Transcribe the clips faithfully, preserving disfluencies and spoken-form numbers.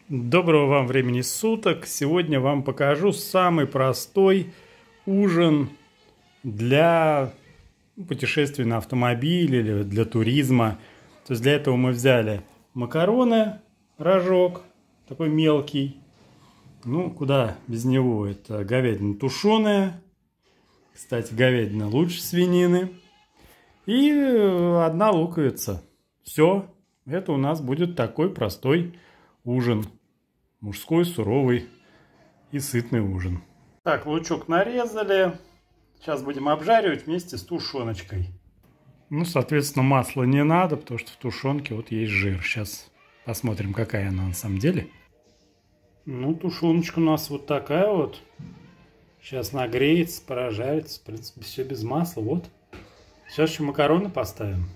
Доброго вам времени суток. Сегодня вам покажу самый простой ужин для путешествий на автомобиле или для туризма. То есть для этого мы взяли макароны, рожок такой мелкий. Ну, куда без него? Это говядина тушеная. Кстати, говядина лучше свинины. И одна луковица. Все. Это у нас будет такой простой ужин. Мужской, суровый и сытный ужин. Так, лучок нарезали. Сейчас будем обжаривать вместе с тушеночкой. Ну, соответственно, масла не надо, потому что в тушенке вот есть жир. Сейчас посмотрим, какая она на самом деле. Ну, тушеночка у нас вот такая вот. Сейчас нагреется, прожарится. В принципе, все без масла. Вот. Сейчас еще макароны поставим.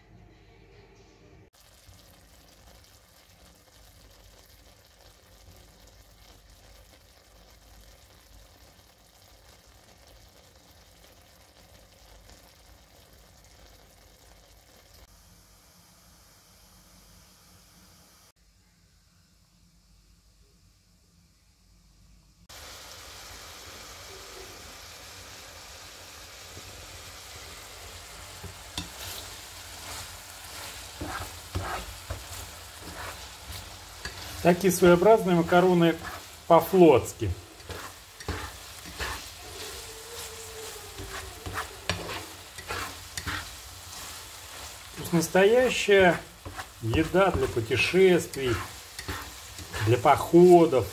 Такие своеобразные макароны по-флотски. То есть настоящая еда для путешествий, для походов.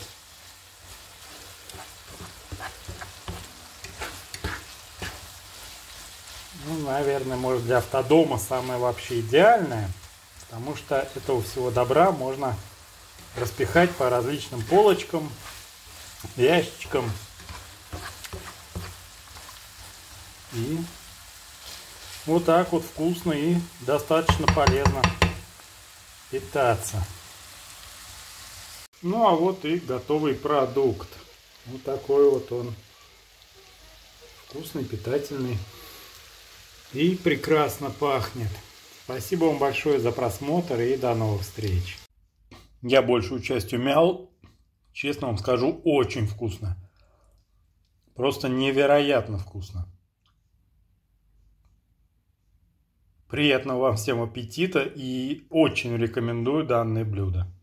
Ну, наверное, может, для автодома самое вообще идеальное, потому что этого всего добра можно распихать по различным полочкам, ящичкам. И вот так вот вкусно и достаточно полезно питаться. Ну а вот и готовый продукт. Вот такой вот он. Вкусный, питательный. И прекрасно пахнет. Спасибо вам большое за просмотр и до новых встреч. Я большую часть умял. Честно вам скажу, очень вкусно. Просто невероятно вкусно. Приятного вам всем аппетита и очень рекомендую данное блюдо.